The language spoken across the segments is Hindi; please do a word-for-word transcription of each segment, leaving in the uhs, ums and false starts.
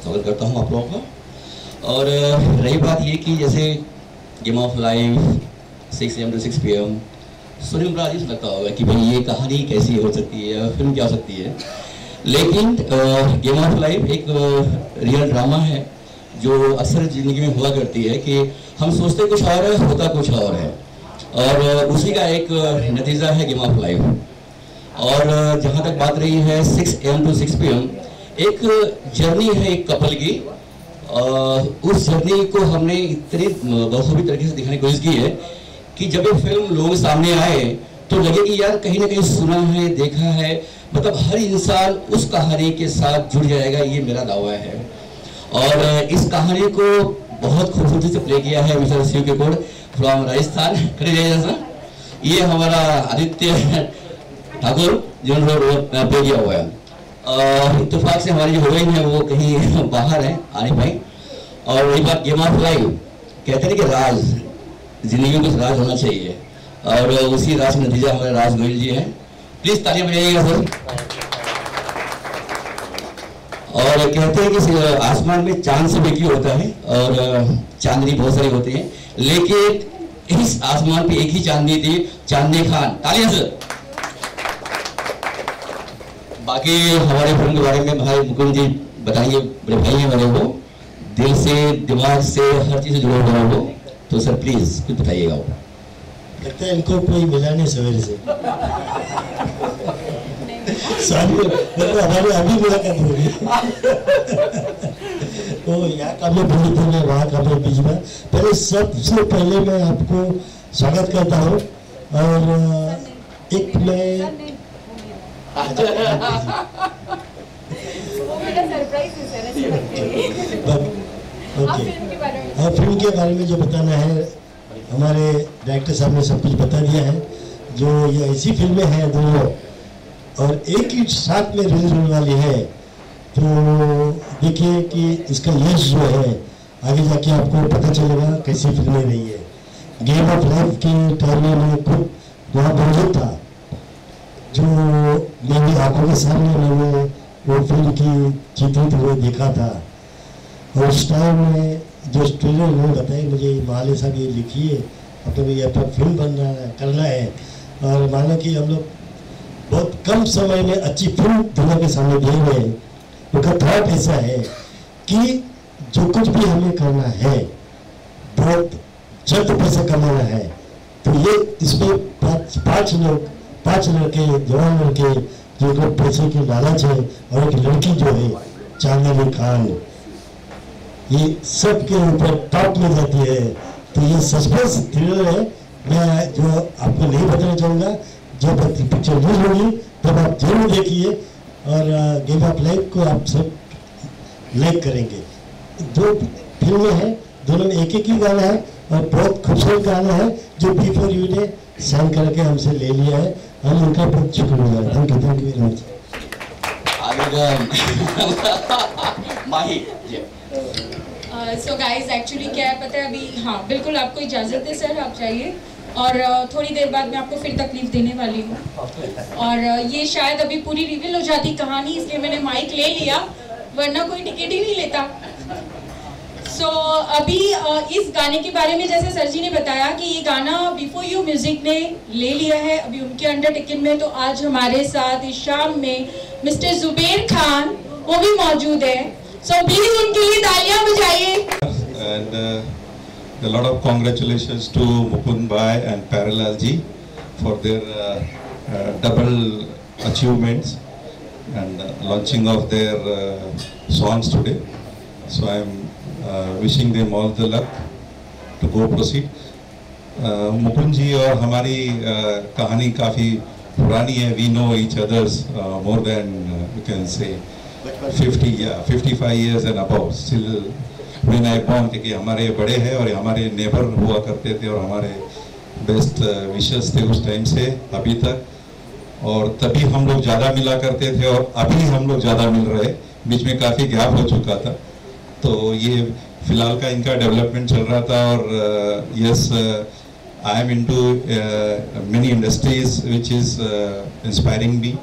स्वागत करता हूँ आप लोगों का। और रही बात ये कि जैसे game of life six M to six P M सुनने में बड़ा अजीब लगता होगा कि भाई ये कहानी कैसी हो सकती है, फिल्म क्या हो सकती है, लेकिन गेम ऑफ लाइफ एक रियल ड्रामा है जो अक्सर ज़िंदगी में हुआ करती है कि हम सोचते कुछ और है, होता कुछ और है, और उसी का एक नतीजा है गेम ऑफ लाइफ। और जहाँ तक बात रही है six M to six P M, एक जर्नी है एक कपल की। उस जर्नी को हमने इतनी बखूबी तरीके से दिखाने की कोशिश की है कि जब ये फिल्म लोगों के सामने आए तो लगे कि यार कहीं ना कहीं सुना है, देखा है, मतलब हर इंसान उस कहानी के साथ जुड़ जाएगा, ये मेरा दावा है। और इस कहानी को बहुत खूबसूरती से प्ले किया है मिस्टर शिव कपूर फ्रॉम राजस्थान। ये हमारा आदित्य ठाकुर जिन्होंने प्ले किया हुआ है। इत्तेफाक से हमारी जो हीरोइन है वो कहीं बाहर है, आ नहीं पाई। और वही बात गेम ऑफ लाइफ, कहते हैं कि राज, जिंदगी में कुछ राज होना चाहिए, और उसी राज का नतीजा हमारे राज गोयल जी हैं। प्लीज तालियां बजाइएगा सर। और कहते हैं कि आसमान में चांद से बेकी होता है और चांदनी बहुत सारी होती हैं, लेकिन इस आसमान पे एक ही चांदनी थी, चांदनी खान। तालियां सर। बाकी हमारे फिल्म के बारे में भाई मुकुंद जी बताएंगे, बड़े भाई हैं मेरे, वो दिल से दिमाग से हर चीज से जुड़े हुए हैं वो, तो सर प्लीज कुछ बताइएगा। वो लगता है इनको कोई मिला नहीं सवेरे से। मतलब हमारे अभी मुलाकात होगी। तो यहाँ का मैं भूल में वहाँ का मैं बीच में। पहले सबसे पहले मैं आपको स्वागत करता हूँ, और एक मैं और फिल्म के बारे में जो बताना है, हमारे डायरेक्टर साहब ने सब कुछ बता दिया है। जो ये ऐसी फिल्में हैं दोनों और एक ही साथ में रिलीज होने वाली है, तो देखिए कि इसका यश जो है आगे जाके आपको पता चलेगा कैसी फिल्में रही है। गेम ऑफ लाइफ के टाइम में मैं खुद वहाँ मौजूद था, जो मेरी आंखों के सामने मैंने वो फिल्म की चित्रित हुए देखा था। और उस टाइम में जो स्टोरी उन्होंने बताई मुझे, माले साहब ये लिखिए, अब तो ये अपना फिल्म बनना है, करना है। और मानो कि हम लोग बहुत कम समय में अच्छी फिल्म दुनिया के सामने दे रहे हैं। उनका थॉट ऐसा है कि जो कुछ भी हमें करना है बहुत जल्द पैसा कमाना है, तो ये इसमें पाँच पाँच लोग पांच लड़के, जवान लड़के जिनको पैसे की लालच है, और एक लड़की जो है चांदनी खान, ये सब के ऊपर टॉप में जाती है। तो ये सस्पेंस थ्रिलर है। मैं जो आपको नहीं बताना चाहूँगा, जब पिक्चर रिलीज होगी तब आप जरूर देखिए, और गेम ऑफ लाइफ को आप सब लाइक करेंगे। दो फिल्में हैं, दोनों में एक एक ही गाना है, और बहुत खूबसूरत गाना है जो बिफोर यू ने साइन करके हमसे ले लिया है। हम उनका बहुत शुक्रिया। Thank you, thank you very much. Mahi so guys, actually क्या है पता है अभी, हाँ बिल्कुल आपको इजाज़त है सर, आप जाइए, और uh, थोड़ी देर बाद मैं आपको फिर तकलीफ देने वाली हूँ। और uh, ये शायद अभी पूरी रिवील हो जाती कहानी, इसलिए मैंने माइक ले लिया, वरना कोई टिकट ही नहीं लेता। सो so, अभी uh, इस गाने के बारे में जैसे सर जी ने बताया कि ये गाना बिफोर यू म्यूजिक ने ले लिया है अभी उनके अंडरटेकिंग में, तो आज हमारे साथ इस शाम में मिस्टर जुबेर खान वो भी मौजूद है। सो so, प्लीज उनके लिए तालियां बजाइए। And uh, a lot of congratulations to Mukund Bhai and Parallel ji for their uh, uh, double achievements and uh, launching of their uh, songs today. So I am uh, wishing them all the luck to go proceed. Uh, Mukund ji और हमारी uh, कहानी काफ़ी पुरानी है. We know each others uh, more than uh, you can say fifty, yeah, fifty-five years and above. Still when I born कि हमारे बड़े हैं और हमारे नेबर हुआ करते थे और हमारे बेस्ट विशेस थे उस टाइम से अभी तक, और तभी हम लोग ज़्यादा मिला करते थे और अभी हम लोग ज़्यादा मिल रहे, बीच में काफ़ी गैप हो चुका था। तो ये फिलहाल का इनका डेवलपमेंट चल रहा था। और yes, I am into many industries which is inspiring me,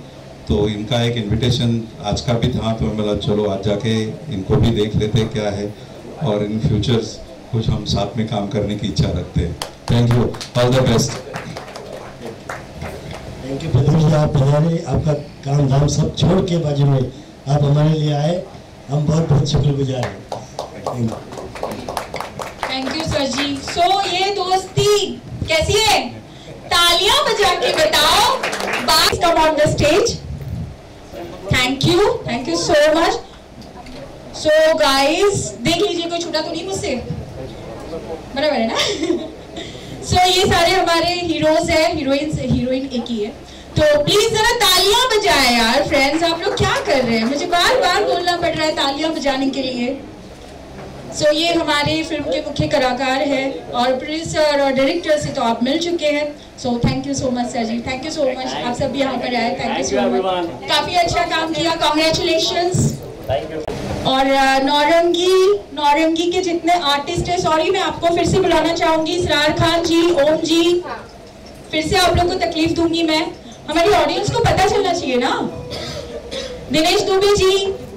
तो इनका एक इनविटेशन आज का भी था, तो मैं बोला चलो आज जाके इनको भी देख लेते क्या है, और इन फ्यूचर्स कुछ हम साथ में काम करने की इच्छा रखते हैं। Thank you, all the best. Thank you Pradeep ji, आप हमारे आपका काम धाम सब छोड़ के बाजू में आप हमारे लिए आए, हम बहुत बहुत शुक्रगुजार हैं। Thank you sir ji. So ये दोस्ती कैसी है, तालियां बजा के बताओ। बात come on the stage. Thank you, thank you so much. So guys देख लीजिए कोई छूटा तो नहीं मुझसे, बराबर है ना? सो so, ये सारे हमारे हीरोज हैं, हीरोइंस, हीरोइन एक ही है, तो प्लीज जरा तालियां बजाएं यार फ्रेंड्स। आप लोग क्या कर रहे हैं, मुझे बार बार बोलना पड़ रहा है तालियां बजाने के लिए। सो so, ये हमारे फिल्म के मुख्य कलाकार हैं, और प्रोड्यूसर और डायरेक्टर से तो आप मिल चुके हैं। So thank you so much sir ji, thank you so much, आप सब भी यहाँ पर आए, थैंक यू सो मच। काफी अच्छा काम किया, कॉन्ग्रेचुलेशंस। और नौरंगी नौरंगी के जितने आर्टिस्ट हैं, सॉरी मैं आपको फिर से बुलाना चाहूंगी, इसरार खान जी, ओम जी, फिर से आप लोग को तकलीफ दूंगी मैं, हमारी ऑडियंस को पता चलना चाहिए ना। दिनेश दुबे जी,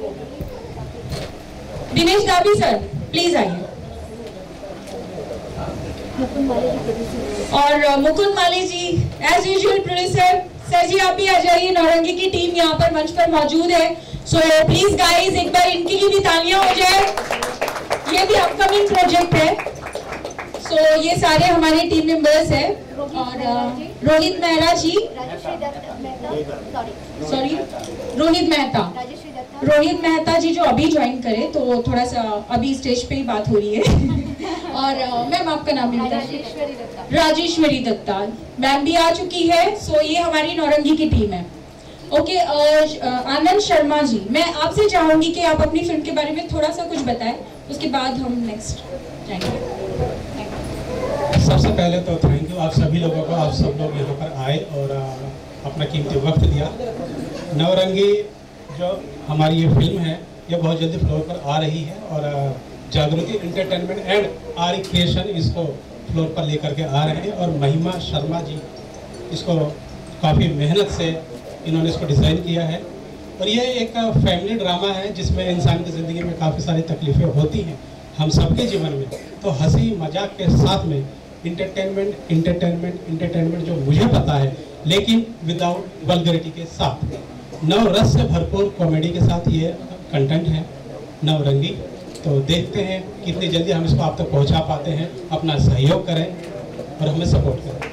दिनेश दाबी सर प्लीज आइए, और Mukund Mali ji as usual producer, sir ji आप भी आ जाइए। नौरंगी की टीम यहाँ पर मंच पर मौजूद है, सो प्लीज गाइस एक बार इनकी लिए भी तालियां हो जाए, ये भी अपकमिंग प्रोजेक्ट है। सो so, ये सारे हमारे टीम मेंबर्स हैं, और रोहित मेहरा जी, सॉरी रोहित मेहता, रोहित मेहता जी जो अभी ज्वाइन करे, तो थोड़ा सा अभी स्टेज पे ही बात हो रही है। और मैम आपका नाम भी बताइए। राजेश्वरी दत्ता मैम भी आ चुकी है। सो so, ये हमारी नौरंगी की टीम है। ओके okay, और आनंद शर्मा जी, मैं आपसे चाहूंगी कि आप अपनी फिल्म के बारे में थोड़ा सा कुछ बताएं, उसके बाद हम नेक्स्ट जाएंगे। सबसे पहले तो थैंक यू आप सभी लोगों को, आप सब लोग यहाँ पर आए और अपना कीमती वक्त दिया। नौरंगी जो हमारी ये फिल्म है, ये बहुत जल्दी फ्लोर पर आ रही है, और Jagriti entertainment and R creation इसको फ्लोर पर लेकर के आ रहे हैं, और महिमा शर्मा जी इसको काफ़ी मेहनत से इन्होंने इसको डिज़ाइन किया है। और ये एक फैमिली ड्रामा है जिसमें इंसान की ज़िंदगी में काफ़ी सारी तकलीफ़ें होती हैं, हम सबके जीवन में, तो हंसी मजाक के साथ में इंटरटेनमेंट इंटरटेनमेंट इंटरटेनमेंट जो मुझे पता है, लेकिन विदाउट वल्गरिटी के साथ, नव रस से भरपूर कॉमेडी के साथ ये कंटेंट है नवरंगी। तो देखते हैं कितनी जल्दी हम इसको आप तक पहुंचा पाते हैं। अपना सहयोग करें और हमें सपोर्ट करें।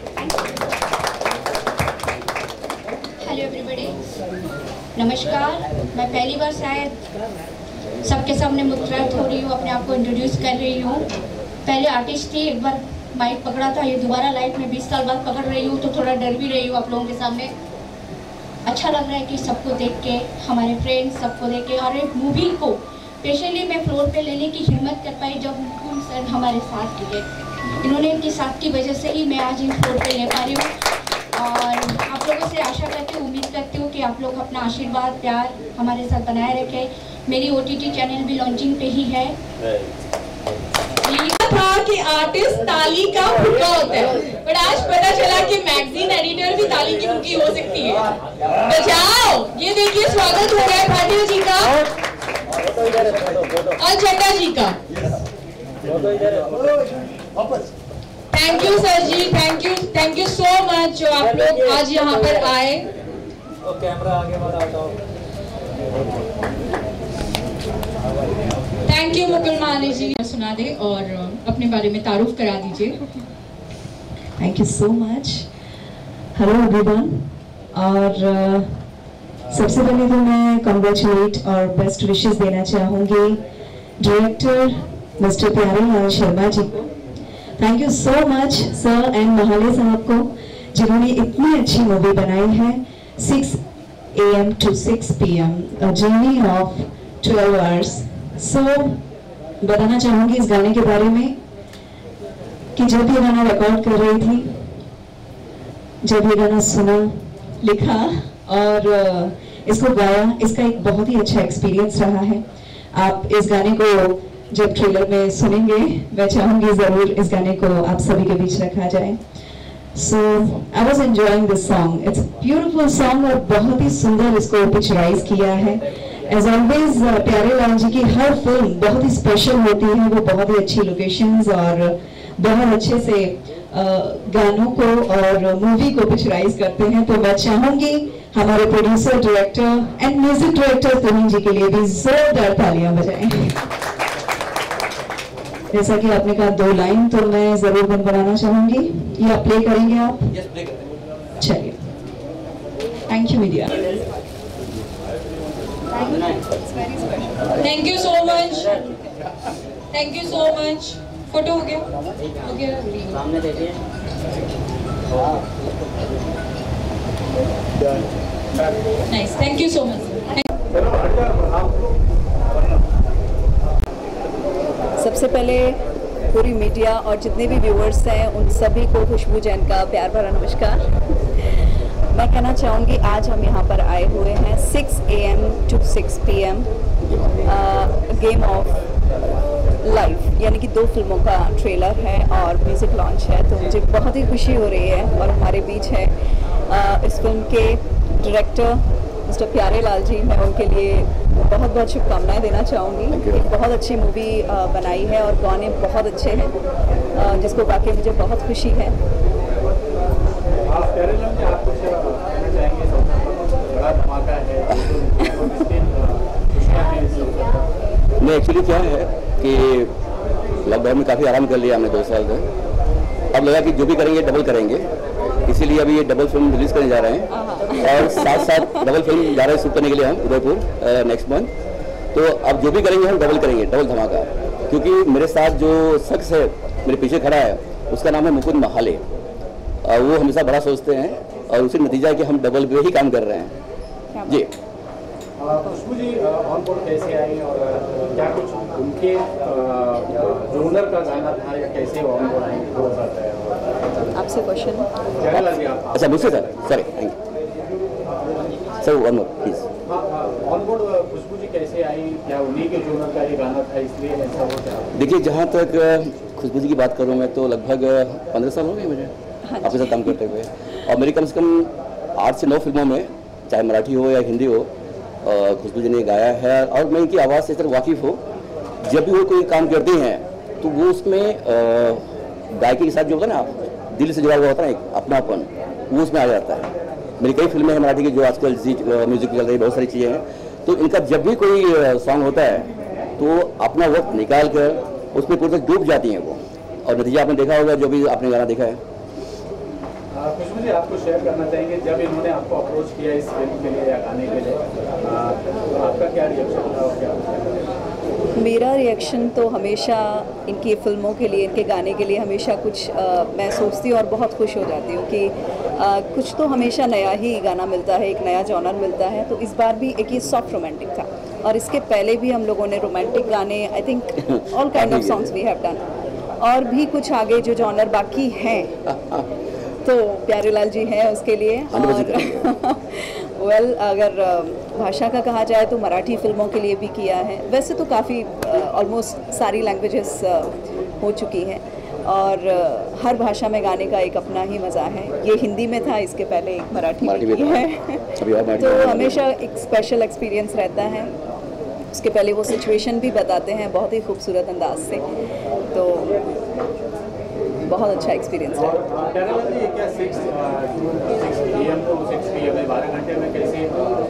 हेलो एवरीबॉडी, नमस्कार। मैं पहली बार शायद सबके सामने मुस्कुराहट हो रही हूँ, अपने आप को इंट्रोड्यूस कर रही हूँ। पहले आर्टिस्ट थी, एक बार माइक पकड़ा था, ये दोबारा लाइफ में बीस साल बाद पकड़ रही हूँ, तो थोड़ा डर भी रही हूँ आप लोगों के सामने। अच्छा लग रहा है कि सबको देख के, हमारे फ्रेंड्स सबको देख के, और एक मूवी को स्पेशली मैं फ्लोर पे लेने की हिम्मत कर पाई जब मुकुंद सर हमारे साथ थे। इन्होंने इनके साथ की वजह से ही मैं आज इन फ्लोर पे ले पा रही हूँ। और आप लोगों से आशा करती हूँ, उम्मीद करती हूँ कि आप लोग अपना आशीर्वाद प्यार हमारे साथ बनाए रखें। मेरी ओ टी टी चैनल भी लॉन्चिंग पे ही है। लिखा था कि आर्टिस्ट ताली का फुका होता है, बट आज पता चला कि मैगजीन एडिटर भी ताली की फुकी हो सकती है। बजाओ, ये देखिए स्वागत हो गया भाटिया जी का और चड्डा जी का। Thank you sir ji, thank you thank you so much जो आप लोग आज यहाँ पर आए। कैमरा आगे बढ़ाओ। थैंक यू मुकुल माली जी, सुना दे और अपने बारे में तारुफ करा दीजिए। Thank you so much. Hello everyone, और uh, सबसे पहले तो मैं कॉन्ग्रेचुलेट और बेस्ट विशेस देना चाहूँगी डायरेक्टर मिस्टर प्यारेलाल शर्मा जी को। Thank you so much sir and Mahale साहब को, जिन्होंने इतनी अच्छी मूवी बनाई है, six A M to six P M, a journey of twelve hours. So बताना चाहूँगी इस गाने के बारे में कि जब ये गाना रिकॉर्ड कर रही थी, जब ये गाना सुना, लिखा और इसको गाया, इसका एक बहुत ही अच्छा एक्सपीरियंस रहा है। आप इस गाने को जब ट्रेलर में सुनेंगे, मैं चाहूँगी ज़रूर इस गाने को आप सभी के बीच रखा जाए। So I was enjoying this song. It's a beautiful song और बहुत ही सुंदर इसको पिक्चराइज किया है. As always, uh, प्यारे लाल जी की हर फिल्म बहुत ही स्पेशल होती है. वो बहुत ही अच्छी लोकेशंस और बहुत अच्छे से uh, गानों को और मूवी को पिक्चराइज करते हैं. तो मैं चाहूंगी हमारे producer, director and music director Tuhin ji के लिए भी जोरदार तालियां बजाएं. जैसा कि आपने कहा दो लाइन, तो मैं जरूर गुनगुनाना चाहूंगी. ये आप प्ले करेंगे आप? यस, प्ले करेंगे. चलिए. Thank you media. Thank you so much. Thank you so much. Photo हो गया? हो गया. सामने देखिए. Nice. Thank you so much. सबसे पहले पूरी मीडिया और जितने भी व्यूअर्स हैं उन सभी को खुशबू जैन का प्यार भरा नमस्कार. मैं कहना चाहूँगी आज हम यहाँ पर आए हुए हैं six A M to six P M game of life, यानी कि दो फिल्मों का ट्रेलर है और म्यूज़िक लॉन्च है. तो मुझे बहुत ही खुशी हो रही है. और हमारे बीच है uh, इस फिल्म के डायरेक्टर मिस्टर प्यारे लाल जी. मैं उनके लिए बहुत बहुत शुभकामनाएं देना चाहूँगी. एक बहुत अच्छी मूवी बनाई है और गाने बहुत अच्छे हैं, जिसको गा के मुझे बहुत खुशी है. नहीं, एक्चुअली क्या है कि लॉकडाउन में काफ़ी आराम कर लिया हमने दो साल तक. अब लगा कि जो भी करेंगे डबल करेंगे, इसीलिए अभी ये डबल फिल्म रिलीज करने जा रहे हैं और साथ साथ डबल फिल्म जा रहे हैं शूट करने के लिए हम उदयपुर नेक्स्ट मंथ. तो अब जो भी करेंगे हम डबल करेंगे, डबल धमाका. क्योंकि मेरे साथ जो शख्स है मेरे पीछे खड़ा है उसका नाम है मुकुंद महाले. वो हमेशा बड़ा सोचते हैं और उसी नतीजा है कि हम डबल पे ही काम कर रहे हैं. जी खुशबू जी ऑन बोर्ड कैसे आई और क्या कुछ उनके जोनर का गाना था या कैसे ऑन बोर्ड आई हो सकता है? आपसे क्वेश्चन. अच्छा मुझसे sir. Sorry, thank you sir. One more please. On board Khushboo ji कैसे आई? क्या उन्हीं के जोनर का ये गाना था इसलिए ऐसा हो गया? देखिए, जहाँ तक खुशबू जी की बात करूँ मैं तो लगभग पंद्रह साल हो गए मुझे आपके साथ काम करते हुए. और मेरी कम से कम आठ से नौ फिल्मों में, चाहे मराठी हो या हिंदी हो, खुशबू जी ने गाया है. और मैं इनकी आवाज़ से इतना वाकिफ़ हो, जब भी वो कोई काम करती हैं तो वो उसमें गायकी के साथ जो होता है ना, दिल से जुड़ा हुआ होता है एक अपनापन, वो उसमें आ जाता है. मेरी कई फिल्में हैं मराठी की जो आजकल म्यूजिक चल रही, बहुत सारी चीज़ें हैं. तो इनका जब भी कोई सॉन्ग होता है तो अपना वक्त निकाल कर उसमें पूरी तरह डूब जाती हैं वो. और नतीजा आपने देखा होगा, जो भी आपने गाना देखा है. खुशबू जी, आपको शेयर करना चाहेंगे जब इन्होंने आपको अप्रोच किया इस फिल्म के लिए या गाने के लिए, तो आपका क्या रिएक्शन था और क्या? मेरा रिएक्शन तो हमेशा इनकी फिल्मों के लिए, इनके गाने के लिए हमेशा कुछ आ, मैं सोचती हूँ और बहुत खुश हो जाती हूँ कि आ, कुछ तो हमेशा नया ही गाना मिलता है, एक नया जॉनर मिलता है. तो इस बार भी एक ये सॉफ्ट रोमांटिक था और इसके पहले भी हम लोगों ने रोमांटिक गाने, I think all kind of songs we have done. और भी कुछ आगे जो जॉनर बाकी हैं तो प्यारे लाल जी हैं उसके लिए. और वेल well, अगर भाषा का कहा जाए तो मराठी फिल्मों के लिए भी किया है. वैसे तो काफ़ी ऑलमोस्ट सारी लैंग्वेजेस हो चुकी हैं और हर भाषा में गाने का एक अपना ही मज़ा है. ये हिंदी में था, इसके पहले एक मराठी में की है. तो हमेशा एक स्पेशल एक्सपीरियंस रहता है. उसके पहले वो सिचुएशन भी बताते हैं बहुत ही खूबसूरत अंदाज से. तो बहुत अच्छा एक्सपीरियंस है. बारह घंटे में कैसे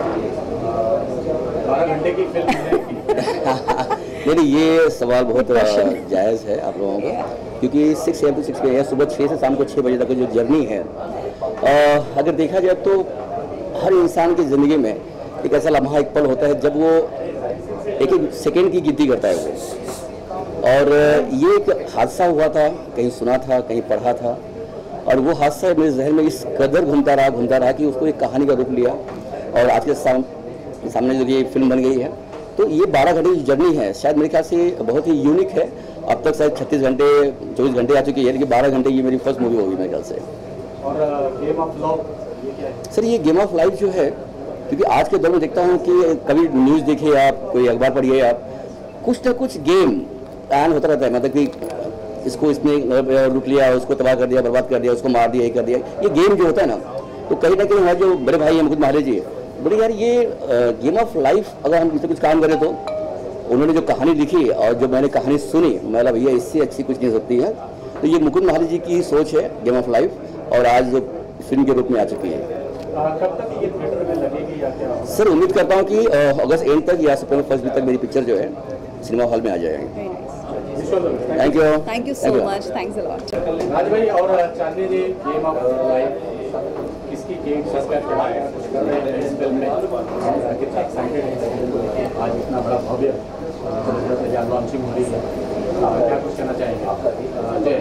बारह घंटे की फिल्म है? नहीं, ये सवाल बहुत जायज़ है आप लोगों का. क्योंकि six M to six P M सुबह छः से शाम को छः बजे तक जो जर्नी है, अगर देखा जाए तो हर इंसान की ज़िंदगी में एक ऐसा लम्हा, एक पल होता है जब वो एक एक सेकेंड की गिनती करता है वो. और ये एक हादसा हुआ था, कहीं सुना था, कहीं पढ़ा था, और वो हादसा मेरे जहन में इस कदर घूमता रहा घूमता रहा कि उसको एक कहानी का रूप लिया और आज के साम, सामने जो ये फिल्म बन गई है. तो ये बारह घंटे की जर्नी है, शायद मेरे ख्याल से बहुत ही यूनिक है. अब तक शायद छत्तीस घंटे चौबीस घंटे आ चुकी है, लेकिन बारह घंटे ये मेरी फर्स्ट मूवी होगी मेरे ख्याल से. और गेम ऑफ लाइफ ये क्या है? सर, ये गेम ऑफ लाइफ जो है, क्योंकि आज के दौर में देखता हूँ कि कभी न्यूज़ देखिए आप, कोई अखबार पढ़िए आप, कुछ ना कुछ गेम प्लान होता रहता है. मतलब कि इसको इसने लूट लिया, उसको तबाह कर दिया, बर्बाद कर दिया, उसको मार दिया, ये कर दिया। ये गेम जो होता है ना, तो कहीं ना कहीं हमारे जो बड़े भाई हैं मुकुंद महाले जी, बड़ी यार ये गेम ऑफ लाइफ अगर हम इससे कुछ काम करें तो उन्होंने जो कहानी लिखी और जो मैंने कहानी सुनी, मैं भैया इससे अच्छी कुछ नहीं हो सकती है। तो ये मुकुंद महाले जी की सोच है गेम ऑफ लाइफ, और आज फिल्म के रूप में आ चुकी है। कब तक ये थिएटर में लगेगी या क्या? सर उम्मीद करता हूँ कि अगस्त एंड तक या सितंबर फर्स्ट वीक तक मेरी पिक्चर जो है सिनेमा हॉल में आ जाएगी। Thank you thank you so much, thanks a lot. Raj भाई और Chandni ji, game of life किसकी गेम सब्सक्राइब कर रहे हैं, कुछ कर रहे हैं इस फिल्म में, कितना एक्साइटेड है आज इतना बड़ा भव्य लॉन्चिंग हो रही है, क्या कुछ कहना चाहेंगे?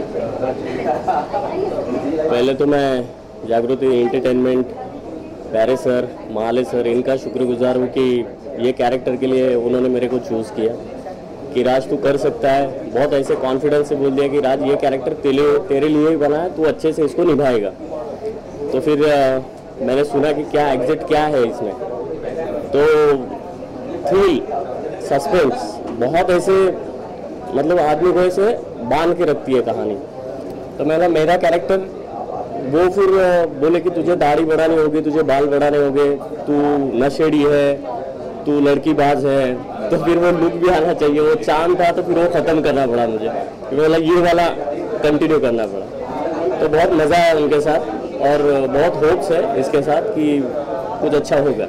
पहले तो मैं जागृति एंटरटेनमेंट, प्यारे सर, महाले सर, इनका शुक्रगुजार हूँ कि ये कैरेक्टर के लिए उन्होंने मेरे को चूज़ किया कि राज तू कर सकता है। बहुत ऐसे कॉन्फिडेंस से बोल दिया कि राज ये कैरेक्टर तेरे तेरे लिए ही बना है, तू अच्छे से इसको निभाएगा। तो फिर आ, मैंने सुना कि क्या एग्जिट क्या है इसमें, तो थ्रिल, सस्पेंस, बहुत ऐसे मतलब आदमी को ऐसे बांध के रखती है कहानी। तो मैंने मेरा कैरेक्टर वो फिर बोले कि तुझे दाढ़ी बढ़ानी होगी, तुझे बाल बढ़ाने होंगे, तू नशेड़ी है, तू लड़की बाज है, तो फिर वो लुक भी आना चाहिए। वो चांद था तो फिर वो ख़त्म करना पड़ा मुझे, फिर बोला ये वाला कंटिन्यू करना पड़ा। तो बहुत मज़ा आया उनके साथ और बहुत होप्स है इसके साथ कि कुछ अच्छा होगा।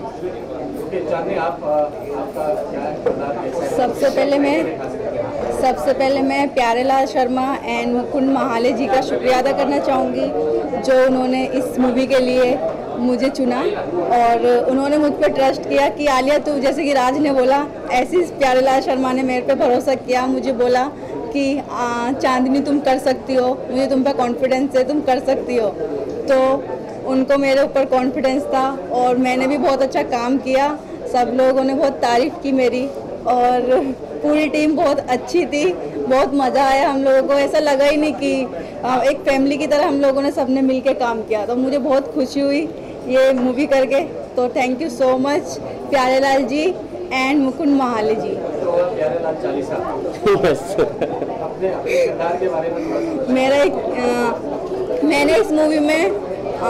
सबसे पहले मैं सबसे पहले मैं प्यारेलाल शर्मा एंड मुकुंद महाले जी का शुक्रिया अदा करना चाहूँगी, जो उन्होंने इस मूवी के लिए मुझे चुना और उन्होंने मुझ पर ट्रस्ट किया कि आलिया तू, जैसे कि राज ने बोला, ऐसी प्यारेलाल शर्मा ने मेरे पे भरोसा किया, मुझे बोला कि आ, चांदनी तुम कर सकती हो, मुझे तुम पे कॉन्फिडेंस है, तुम कर सकती हो। तो उनको मेरे ऊपर कॉन्फिडेंस था और मैंने भी बहुत अच्छा काम किया। सब लोगों ने बहुत तारीफ़ की मेरी और पूरी टीम बहुत अच्छी थी, बहुत मज़ा आया हम लोगों को। ऐसा लगा ही नहीं कि एक फैमिली की तरह हम लोगों ने सबने मिलके काम किया, तो मुझे बहुत खुशी हुई ये मूवी करके। तो thank you so much Pyarelal ji and Mukund Mahale ji. मेरा एक आ, मैंने इस मूवी में आ,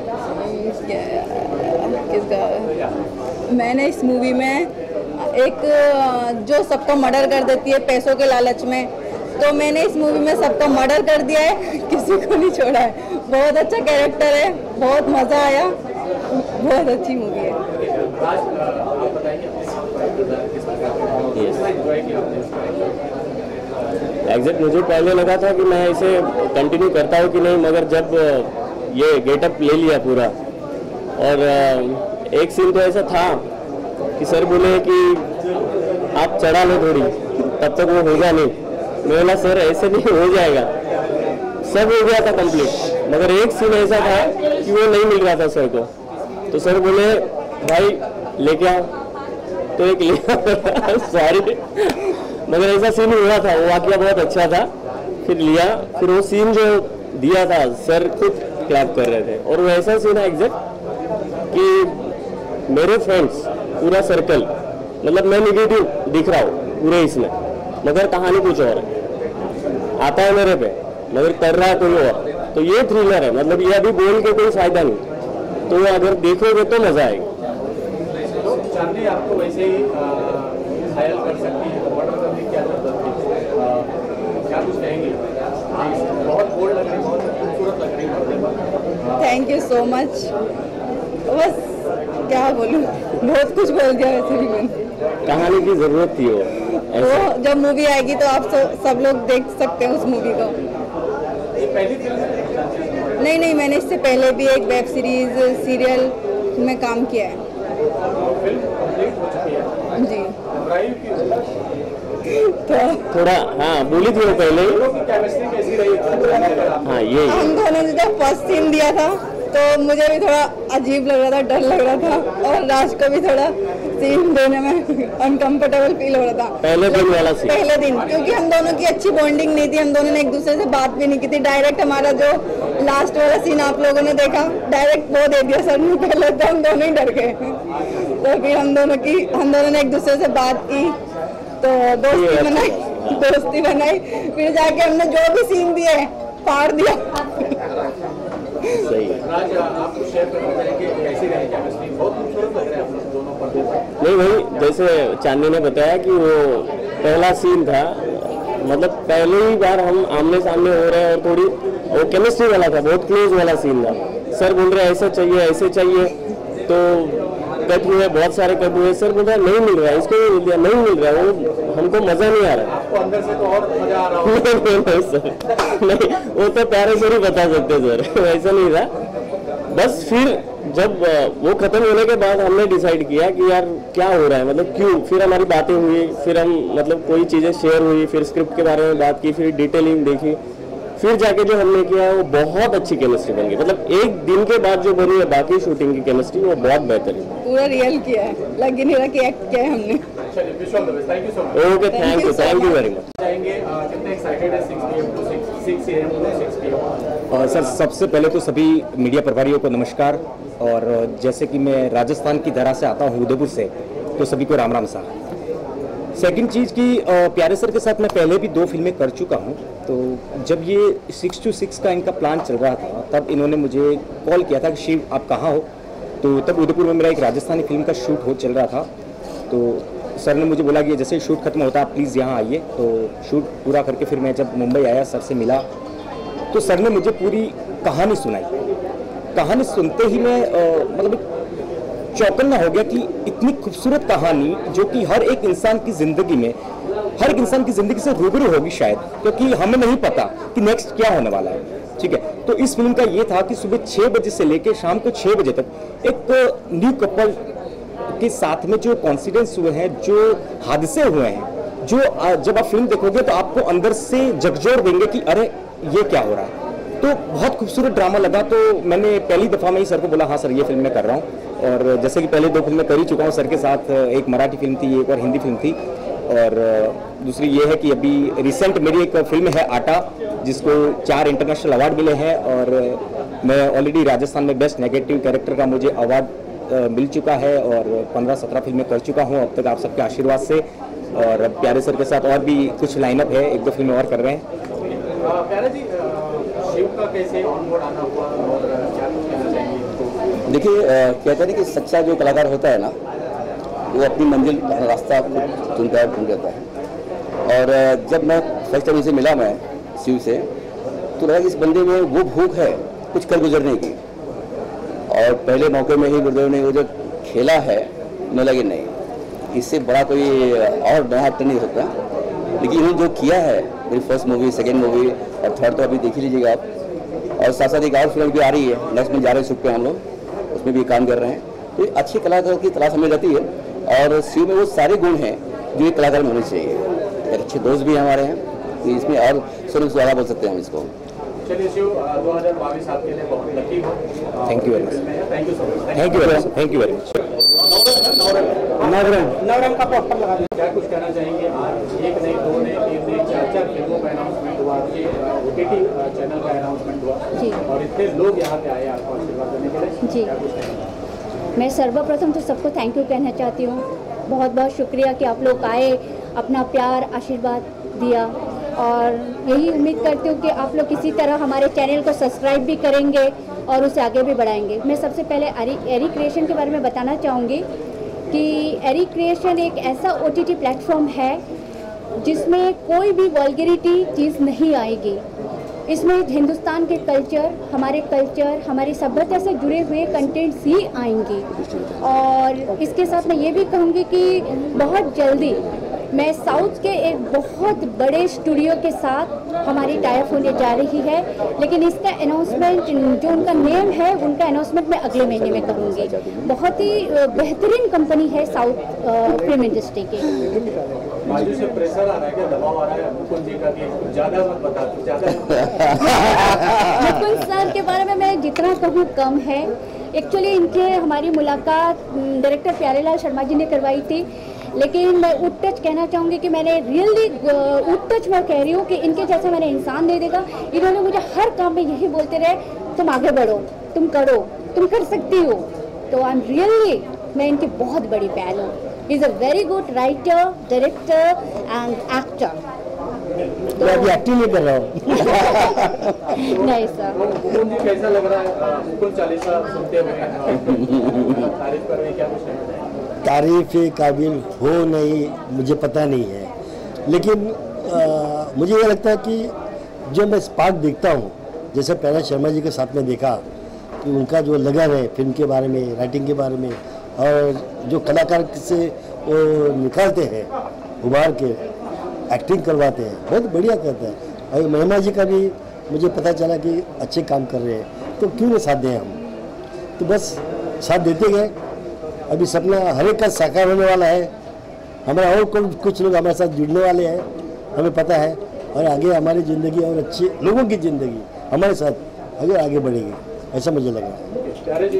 किसका मैंने इस मूवी में एक जो सबका मर्डर कर देती है पैसों के लालच में, तो मैंने इस मूवी में सबका मर्डर कर दिया है, किसी को नहीं छोड़ा है। बहुत अच्छा कैरेक्टर है, बहुत मज़ा आया, बहुत अच्छी मूवी है। एग्जैक्ट मुझे पहले लगा था कि मैं इसे कंटिन्यू करता हूँ कि नहीं, मगर जब ये गेटअप ले लिया पूरा और एक सीन तो ऐसा था कि सर बोले कि आप चढ़ा लो थोड़ी, तब तक वो होगा नहीं। मैं बोला सर ऐसे नहीं हो जाएगा, सब हो गया था कंप्लीट, मगर एक सीन ऐसा था कि वो नहीं मिल रहा था सर को। तो सर बोले भाई लेके आओ, तो एक लिया सॉरी, मगर ऐसा सीन हुआ था, वो वाकया बहुत अच्छा था। फिर लिया, फिर वो सीन जो दिया था सर खुद क्लैप कर रहे थे। और वो ऐसा सीन है एग्जैक्ट कि मेरे फ्रेंड्स पूरा सर्कल, मतलब मैं निगेटिव दिख रहा हूँ पूरे इसमें, मगर कहानी कुछ और है, आता है मेरे पे मगर कर रहा है कोई और। तो ये थ्रिलर है, मतलब ये अभी बोल के कोई फायदा नहीं, तो अगर देखोगे तो मजा आएगा। तो चांदनी आपको वैसे ही घायल कर सकती है, तो मर्डर करने की क्या जरूरत थी, क्या कुछ कहेंगे? बहुत बोल्ड लग रही, बहुत खूबसूरत लग रही। Thank you so much. बस क्या बोलूँ, बहुत कुछ बोल दिया वैसे भी मैंने। कहानी की जरूरत थी वो, वो जब मूवी आएगी तो आप सब सब लोग देख सकते हैं उस मूवी को। नहीं नहीं, मैंने इससे पहले भी एक वेब सीरीज सीरियल में काम किया है। जी तो थोड़ा हाँ बोली थी वो पहले। हाँ ये हम दोनों ने जब फर्स्ट सीन दिया था तो मुझे भी थोड़ा अजीब लग रहा था, डर लग रहा था, और राज को भी थोड़ा सीन देने में अनकंफर्टेबल फील हो रहा था पहले दिन वाला सीन। पहले दिन क्योंकि हम दोनों की अच्छी बॉन्डिंग नहीं थी, हम दोनों ने एक दूसरे से बात भी नहीं की थी। डायरेक्ट हमारा जो लास्ट वाला सीन आप लोगों ने देखा, डायरेक्ट वो दे दिया सर ने पहले, तो हम दोनों ही डर गए। तो फिर हम दोनों की हम दोनों ने एक दूसरे से बात की, तो दोस्ती बनाई। दोस्ती बनाई, फिर जाके हमने जो भी सीन दिए फाड़ दिया। सही है। राज, आपको शेयर करना चाहेंगे कैसी रही केमिस्ट्री? बहुत खूबसूरत लग रहा है आप लोग दोनों पर्दे पर। नहीं भाई, जैसे चांदनी ने बताया कि वो पहला सीन था, मतलब पहली ही बार हम आमने सामने हो रहे हैं और थोड़ी वो केमिस्ट्री वाला था, बहुत क्लोज वाला सीन था। सर बोल रहे ऐसा चाहिए ऐसे चाहिए, तो कट हुए, बहुत सारे कट हुए। सर बोल रहा नहीं मिल रहा है, इसको नहीं मिल रहा, नहीं मिल रहा है, वो हमको मजा नहीं आ रहा है। आपको अंदर से तो और मजा आ रहा होगा। नहीं नहीं सर, नहीं, वो तो प्यारे से ही बता सकते सर, ऐसा नहीं था। बस फिर जब वो खत्म होने के बाद हमने डिसाइड किया कि यार क्या हो रहा है, मतलब क्यों। फिर हमारी बातें हुई, फिर हम मतलब कोई चीज़ें शेयर हुई, फिर स्क्रिप्ट के बारे में बात की, फिर डिटेलिंग देखी, फिर जाके जो हमने किया वो बहुत अच्छी केमिस्ट्री बन गई। मतलब एक दिन के बाद जो बनी है बाकी शूटिंग की केमिस्ट्री वो बहुत बेहतर है। पूरा रियल किया है, लग ही नहीं रहा कि एक्ट किया है हमने। Thank you so much. Okay, thank you, thank you very much. चाहेंगे कितने एक्साइटेड है six P M to six A M to six P M? Sir, सबसे पहले तो सभी मीडिया प्रभारियों को नमस्कार। और जैसे कि मैं राजस्थान की धरा से आता हूँ, उदयपुर से, तो सभी को राम राम सा। सेकंड चीज़ की प्यारे सर के साथ मैं पहले भी दो फिल्में कर चुका हूँ। तो जब ये सिक्स टू सिक्स का इनका प्लान चल रहा था तब इन्होंने मुझे कॉल किया था कि शिव आप कहाँ हो। तो तब उदयपुर में मेरा एक राजस्थानी फिल्म का शूट हो चल रहा था। तो सर ने मुझे बोला कि जैसे शूट खत्म होता आप प्लीज़ यहाँ आइए। तो शूट पूरा करके फिर मैं जब मुंबई आया, सर से मिला, तो सर ने मुझे पूरी कहानी सुनाई। कहानी सुनते ही मैं आ, मतलब चौकन्ना हो गया कि इतनी खूबसूरत कहानी जो कि हर एक इंसान की ज़िंदगी में, हर एक इंसान की ज़िंदगी से रूबरू होगी शायद, क्योंकि हमें नहीं पता कि नेक्स्ट क्या होने वाला है। ठीक है, तो इस फिल्म का ये था कि सुबह छः बजे से लेकर शाम को छः बजे तक एक न्यू कपल के साथ में जो कॉन्सिडेंस हुए हैं, जो हादसे हुए हैं, जो जब आप फिल्म देखोगे तो आपको अंदर से झकझोर देंगे कि अरे ये क्या हो रहा है। तो बहुत खूबसूरत ड्रामा लगा। तो मैंने पहली दफ़ा में ही सर को बोला हाँ सर ये फिल्म मैं कर रहा हूँ। और जैसे कि पहले दो फिल्में कर ही चुका हूँ सर के साथ, एक मराठी फिल्म थी, एक और हिंदी फिल्म थी। और दूसरी ये है कि अभी रिसेंट मेरी एक फिल्म है आटा, जिसको चार इंटरनेशनल अवार्ड मिले हैं। और मैं ऑलरेडी राजस्थान में बेस्ट नेगेटिव कैरेक्टर का मुझे अवार्ड मिल चुका है और पंद्रह सत्रह फिल्में कर चुका हूँ अब तक आप सबके आशीर्वाद से। और प्यारे सर के साथ और भी कुछ लाइनअप है, एक दो फिल्में और कर रहे हैं। प्यारे जी, शिव का कैसे ऑन बोर्ड आना हुआ और क्या कुछ कहना चाहेंगे? देखिए, कहते हैं कि सच्चा जो कलाकार होता है ना, वो अपनी मंजिल अपना रास्ता चुनता है, ढूंढ लेता है। और जब मैं फर्स्ट टाइम इसे मिला मैं शिव से, तो लगा कि इस बंदे में वो भूख है कुछ कर गुजरने की। और पहले मौके में ही गुरुदेव ने वो जो खेला है, मैं लगे नहीं इससे बड़ा कोई और नया एक्टर नहीं हो सकता। लेकिन इन्होंने जो किया है, मेरी फर्स्ट मूवी, सेकेंड मूवी और थर्ड तो अभी देख ही लीजिएगा आप। और साथ साथ एक और फिल्म भी आ रही है, नेक्स्ट में जा रहे शूट पे हम लोग, उसमें भी काम कर रहे हैं। तो अच्छे कलाकारों की तलाश हमें रहती है और शिव में वो सारे गुण हैं जो एक कलाकार में होने चाहिए। एक अच्छे दोस्त भी हमारे हैं, तो इसमें और स्वरूप ज़्यादा बोल सकते हैं हम इसको। चलिए शिव, दो हज़ार बाईस आपके लिए बहुत लकी हो। Thank you very much. Thank you so much. Thank you very much. Thank you very much. Navrang का पोस्टर लगा दिया। क्या कुछ कहना चाहेंगे? आज एक नहीं, दो नहीं, तीन नहीं, चार चार फिल्मों का अनाउंसमेंट हुआ, आपके ओटीटी चैनल का अनाउंसमेंट हुआ जी। और इतने लोग यहाँ पे आए आपको आशीर्वाद देने के लिए। जी। क्या कुछ कहना? मैं सर्वप्रथम तो सबको थैंक यू कहना चाहती हूँ। बहुत बहुत शुक्रिया कि आप लोग आए, अपना प्यार आशीर्वाद दिया। और यही उम्मीद करती हूँ कि आप लोग किसी तरह हमारे चैनल को सब्सक्राइब भी करेंगे और उसे आगे भी बढ़ाएंगे। मैं सबसे पहले एरी एरी क्रिएशन के बारे में बताना चाहूँगी कि एरी क्रिएशन एक ऐसा ओटीटी प्लेटफॉर्म है जिसमें कोई भी वल्गैरिटी चीज़ नहीं आएगी। इसमें हिंदुस्तान के कल्चर, हमारे कल्चर, हमारी सभ्यता से जुड़े हुए कंटेंट्स ही आएंगी। और इसके साथ मैं ये भी कहूँगी कि बहुत जल्दी मैं साउथ के एक बहुत बड़े स्टूडियो के साथ हमारी टाइप होने जा रही है, लेकिन इसका अनाउंसमेंट, जो उनका नेम है, उनका अनाउंसमेंट मैं अगले महीने में करूँगी। बहुत ही बेहतरीन कंपनी है साउथ फिल्म इंडस्ट्री की। बाजू से प्रेशर आ रहा है, क्या दबाव आ रहा है मुकुंद जी का कि ज़्यादा मत बता, ज़्यादा मुकुंद सर के बारे में मैं जितना कहूँ कम है। एक्चुअली इनके हमारी मुलाकात डायरेक्टर प्यारेलाल शर्मा जी ने करवाई थी, लेकिन मैं उठ टच कहना चाहूँगी कि मैंने रियली उठ टच मैं कह रही हूँ कि इनके जैसा मैंने इंसान नहीं देखा। इन्होंने मुझे हर काम में यही बोलते रहे, तुम आगे बढ़ो, तुम करो, तुम कर सकती हो। तो आई एम रियली, मैं इनकी बहुत बड़ी फैन हूँ। Is a very good writer, director and actor. मैं अभी एक्टिंग नहीं कर रहा हूँ। नहीं सर। मुकुंद जी कैसा लग रहा है मुकुंद चालीसा सुनते हुए? तारीफ कर रहे हैं, क्या कुछ नहीं? तारीफ के काबिल हो नहीं मुझे पता नहीं है, लेकिन आ, मुझे ये लगता है कि जो मैं स्पार्क देखता हूँ, जैसे पहले शर्मा जी के साथ में देखा कि उनका जो लगन है फिल्म के बारे में, राइटिंग के बारे में, और जो कलाकार से वो निकालते हैं उभार के एक्टिंग करवाते हैं, बहुत बढ़िया करते हैं। और महिमा जी का भी मुझे पता चला कि अच्छे काम कर रहे हैं, तो क्यों ना साथ दें हम। तो बस साथ देते गए। अभी सपना हर एक का साकार होने वाला है। हमारा और कुछ लोग हमारे साथ जुड़ने वाले हैं, हमें पता है, और आगे हमारी ज़िंदगी और अच्छी लोगों की ज़िंदगी हमारे साथ अगर आगे बढ़ेगी, ऐसा मुझे लग रहा है।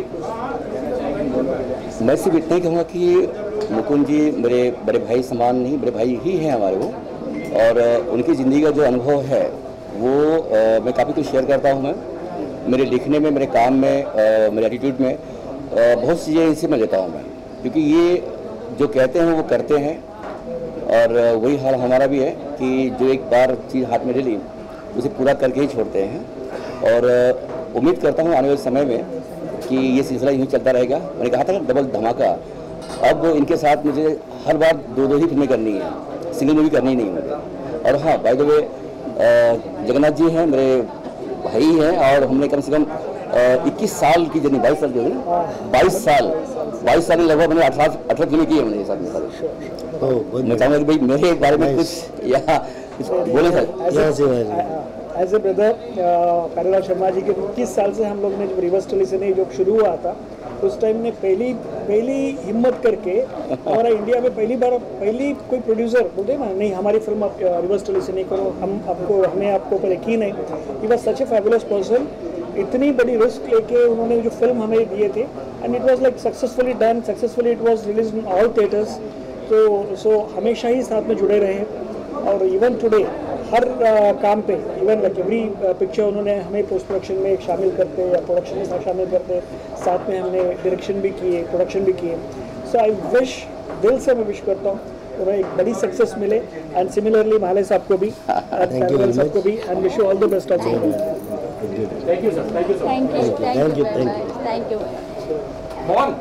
मैं सिर्फ इतना ही कहूँगा कि मुकुंद जी मेरे बड़े भाई समान नहीं, बड़े भाई ही हैं हमारे वो, और उनकी ज़िंदगी का जो अनुभव है वो आ, मैं काफ़ी कुछ शेयर करता हूँ। मैं मेरे लिखने में, मेरे काम में, आ, मेरे एटीट्यूड में आ, बहुत सी चीज़ें इनसे मैं लेता हूँ मैं, क्योंकि ये जो कहते हैं वो करते हैं, और वही हाल हमारा भी है कि जो एक बार चीज़ हाथ में ले ली उसे पूरा करके ही छोड़ते हैं। और उम्मीद करता हूँ आने वाले समय में कि ये सिलसिला यूँ चलता रहेगा। मैंने कहा था ना डबल धमाका, अब इनके साथ मुझे हर बार दो दो ही फिल्में करनी है, सिंगल मूवी करनी नहीं मुझे। और हाँ, by the way Jagannath ji हैं मेरे भाई हैं, और हमने कम से कम इक्कीस साल की जर्नी, बाईस साल जो है बाईस साल बाईस साल में लगभग मैंने अठारह अठारह फिल्में की है मैंने साथ में। मैं चाहूँगा कि भाई मेरे बारे में कुछ यहाँ कुछ बोले sir. As a brother Pyarelal Sharma ji के इक्कीस साल से हम लोग ने जब रिवर्स टेलीविजन जब शुरू हुआ था, उस टाइम ने पहली पहली हिम्मत करके हमारा इंडिया में पहली बार पहली कोई प्रोड्यूसर बोलते ना, नहीं हमारी फिल्म आप रिवर्स टेलीविजन नहीं करो, हम आपको हमें आपको ऊपर यकीन है। He was such a fabulous person. इतनी बड़ी रिस्क लेके उन्होंने जो फिल्म हमें दिए थे, and it was like successfully done, successfully it was released in all theatres. तो सो हमेशा ही साथ में जुड़े रहे, और इवन टुडे हर uh, काम पे, इवन लाइक एवरी पिक्चर उन्होंने हमें पोस्ट प्रोडक्शन में शामिल करते या प्रोडक्शन में शामिल करते, साथ में हमने डायरेक्शन भी किए, प्रोडक्शन भी किए। सो आई विश, दिल से मैं विश करता हूँ उन्हें एक बड़ी सक्सेस मिले, एंड सिमिलरली माले साहब को भी, सबको भी, and wish you all the best also. Thank you sir, thank you sir, thank you thank you thank you thank you. Mohan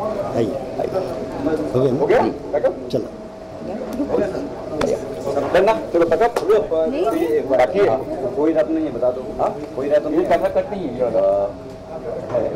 हो गया, चलो करना, चलो पता बाकी है, कोई रात नहीं है, बता दो। हाँ कोई रात नहीं है, कट नहीं है।